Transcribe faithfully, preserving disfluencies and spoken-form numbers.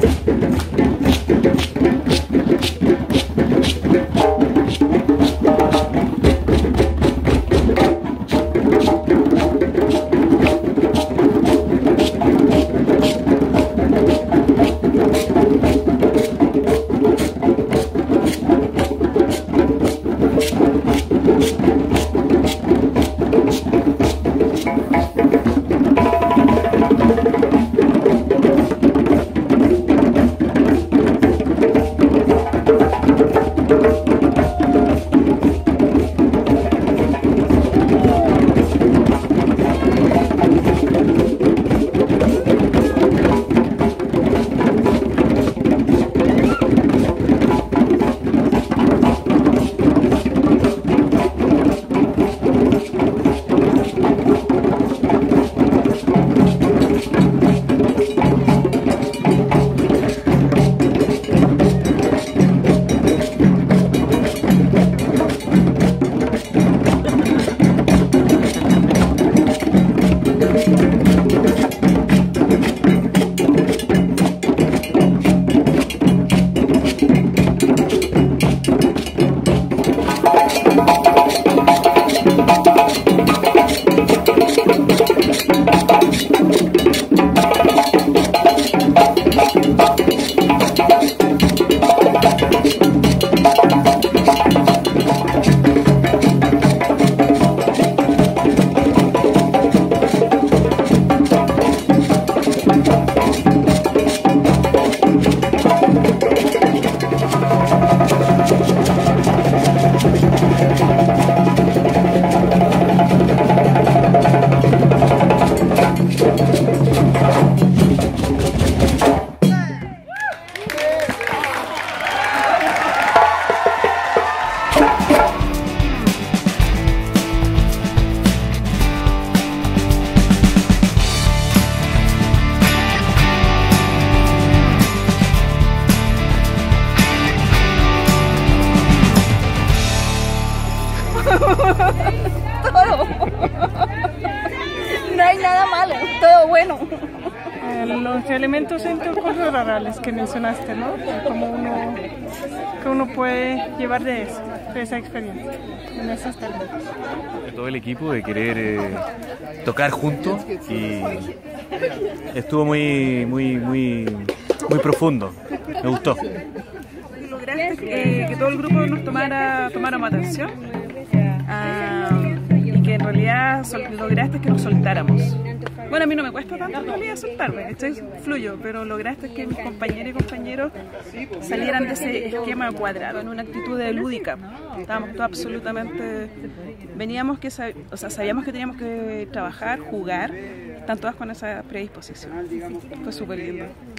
Todo. No hay nada malo, todo bueno. Eh, los elementos interculturales que mencionaste, ¿no? Como uno, que uno puede llevar de eso, de esa experiencia, en esos términos. Todo el equipo de querer eh, tocar juntos y estuvo muy, muy, muy, muy profundo. Me gustó. ¿Lograste que, que todo el grupo nos tomara, tomáramos atención? Ah, y que en realidad sol, lograste que nos soltáramos. Bueno, a mí no me cuesta tanto en realidad soltarme, estoy fluyo, pero lograste que mis compañeros y compañeros salieran de ese esquema cuadrado, en una actitud de lúdica. Estábamos todos absolutamente, veníamos que, o sea, sabíamos que teníamos que trabajar, jugar, están todas con esa predisposición. Fue súper lindo.